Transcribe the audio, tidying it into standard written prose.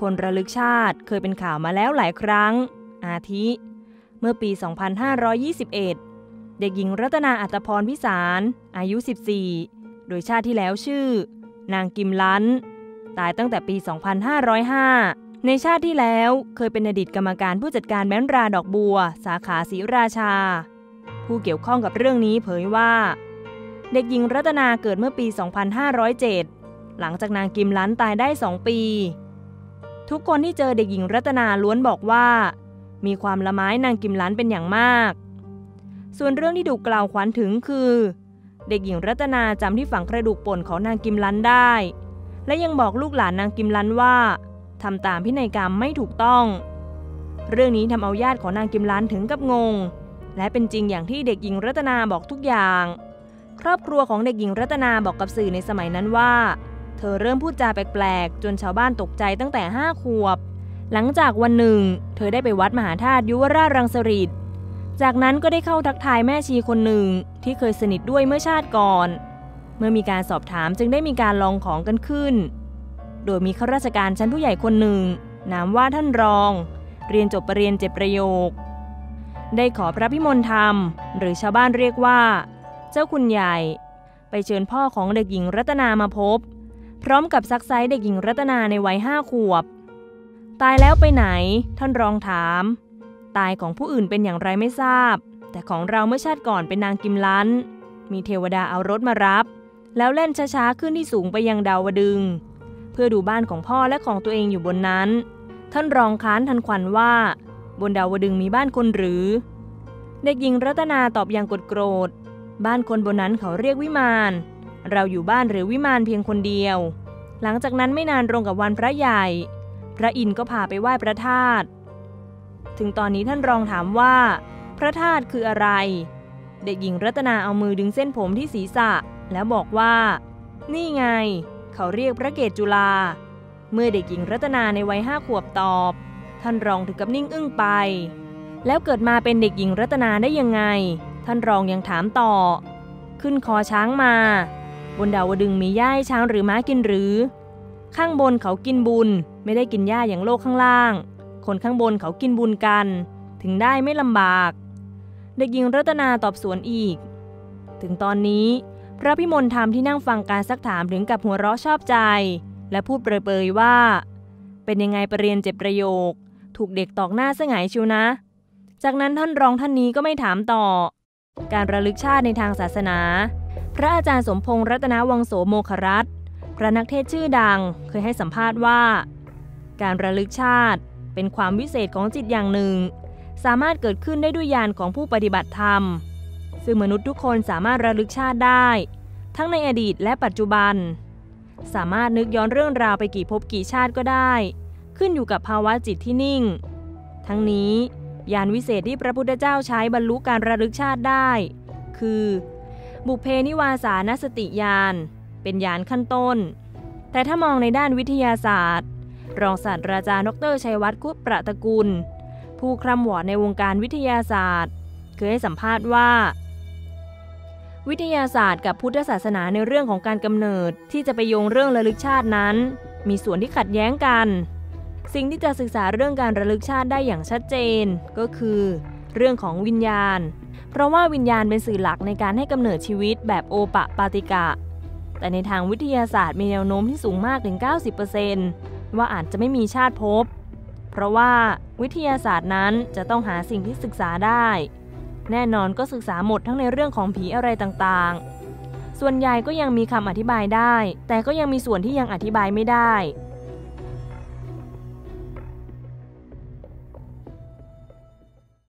คนระลึกชาติเคยเป็นข่าวมาแล้วหลายครั้งอาทิเมื่อปี 2521 เด็กหญิงรัตนาอัตภรพิสารอายุ 14 โดยชาติที่แล้วชื่อนางกิมลันตายตั้งแต่ปี 2505 ในชาติที่แล้วเคยเป็นอดีตกรรมการผู้จัดการแบงก์ราดอกบัวสาขาศรีราชาผู้เกี่ยวข้องกับเรื่องนี้เผยว่าเด็กหญิงรัตนาเกิดเมื่อปี 2507 หลังจากนางกิมลันตายได้ 2 ปีทุกคนที่เจอเด็กหญิงรัตนาล้วนบอกว่ามีความละไม้นางกิมลันเป็นอย่างมากส่วนเรื่องที่ถูกกล่าวขวัญถึงคือเด็กหญิงรัตนาจำที่ฝังกระดูกป่นของนางกิมลันได้และยังบอกลูกหลานนางกิมลันว่าทำตามพินัยกรรมไม่ถูกต้องเรื่องนี้ทำเอาญาติของนางกิมลันถึงกับงงและเป็นจริงอย่างที่เด็กหญิงรัตนาบอกทุกอย่างครอบครัวของเด็กหญิงรัตนาบอกกับสื่อในสมัยนั้นว่าเธอเริ่มพูดจาแปลกๆจนชาวบ้านตกใจตั้งแต่5 ขวบหลังจากวันหนึ่งเธอได้ไปวัดมหาธาตุยุวราชรังสฤษฎ์จากนั้นก็ได้เข้าทักทายแม่ชีคนหนึ่งที่เคยสนิทด้วยเมื่อชาติก่อนเมื่อมีการสอบถามจึงได้มีการลองของกันขึ้นโดยมีข้าราชการชั้นผู้ใหญ่คนหนึ่งนามว่าท่านรองเรียนจบปรริญญา7 ประโยคได้ขอพระพิมลธรรมหรือชาวบ้านเรียกว่าเจ้าคุณใหญ่ไปเชิญพ่อของเด็กหญิงรัตนามาพบพร้อมกับซักไซ้เด็กหญิงรัตนาในวัย5 ขวบตายแล้วไปไหนท่านรองถามตายของผู้อื่นเป็นอย่างไรไม่ทราบแต่ของเราเมื่อชาติก่อนเป็นนางกิมลันมีเทวดาเอารถมารับแล้วเล่นช้าๆขึ้นที่สูงไปยังดาวดึงส์เพื่อดูบ้านของพ่อและของตัวเองอยู่บนนั้นท่านรองค้านทันควันว่าบนดาวดึงส์มีบ้านคนหรือเด็กหญิงรัตนาตอบอย่างโกรธบ้านคนบนนั้นเขาเรียกวิมานเราอยู่บ้านหรือวิมานเพียงคนเดียวหลังจากนั้นไม่นานตรงกับวันพระใหญ่พระอินทร์ก็พาไปไหว้พระธาตุถึงตอนนี้ท่านรองถามว่าพระธาตุคืออะไรเด็กหญิงรัตนาเอามือดึงเส้นผมที่ศีรษะแล้วบอกว่านี่ไงเขาเรียกพระเกศจุฬาเมื่อเด็กหญิงรัตนาในวัย5 ขวบตอบท่านรองถึงกับนิ่งอึ้งไปแล้วเกิดมาเป็นเด็กหญิงรัตนาได้ยังไงท่านรองยังถามต่อขึ้นคอช้างมาบนดาวดึงส์มีหญ้าให้ช้างหรือม้ากินหรือข้างบนเขากินบุญไม่ได้กินหญ้าอย่างโลกข้างล่างคนข้างบนเขากินบุญกันถึงได้ไม่ลำบากเด็กหญิงรัตนาตอบสวนอีกถึงตอนนี้พระพิมลธรรมที่นั่งฟังการซักถามถึงกับหัวเราะชอบใจและพูดเปรยๆว่าเป็นยังไงปรริญญา7 ประโยคถูกเด็กตอกหน้าซะหงายชิวนะจากนั้นท่านรองท่านนี้ก็ไม่ถามต่อการระลึกชาติในทางศาสนาพระอาจารย์สมพงษ์รัตนวังโสโมครัตน์พระนักเทศน์ชื่อดังเคยให้สัมภาษณ์ว่าการระลึกชาติเป็นความวิเศษของจิตอย่างหนึ่งสามารถเกิดขึ้นได้ด้วยญาณของผู้ปฏิบัติธรรมซึ่งมนุษย์ทุกคนสามารถระลึกชาติได้ทั้งในอดีตและปัจจุบันสามารถนึกย้อนเรื่องราวไปกี่ภพกี่ชาติก็ได้ขึ้นอยู่กับภาวะจิตที่นิ่งทั้งนี้ญาณวิเศษที่พระพุทธเจ้าใช้บรรลุการระลึกชาติได้คือบุพเพนิวาสานสติญาณเป็นญาณขั้นต้นแต่ถ้ามองในด้านวิทยาศาสตร์รองศาสตราจารย์ดร.ชัยวัฒน์ คุปประตระกูลผู้คร่ำวอดในวงการวิทยาศาสตร์เคยให้สัมภาษณ์ว่าวิทยาศาสตร์กับพุทธศาสนาในเรื่องของการกำเนิดที่จะไปโยงเรื่องระลึกชาตินั้นมีส่วนที่ขัดแย้งกันสิ่งที่จะศึกษาเรื่องการระลึกชาติได้อย่างชัดเจนก็คือเรื่องของวิญญาณเพราะว่าวิญญาณเป็นสื่อหลักในการให้กำเนิดชีวิตแบบโอปปาติกะแต่ในทางวิทยาศาสตร์มีแนวโน้มที่สูงมากถึง 90% ว่าอาจจะไม่มีชาติภพเพราะว่าวิทยาศาสตร์นั้นจะต้องหาสิ่งที่ศึกษาได้แน่นอนก็ศึกษาหมดทั้งในเรื่องของผีอะไรต่างๆส่วนใหญ่ก็ยังมีคำอธิบายได้แต่ก็ยังมีส่วนที่ยังอธิบายไม่ได้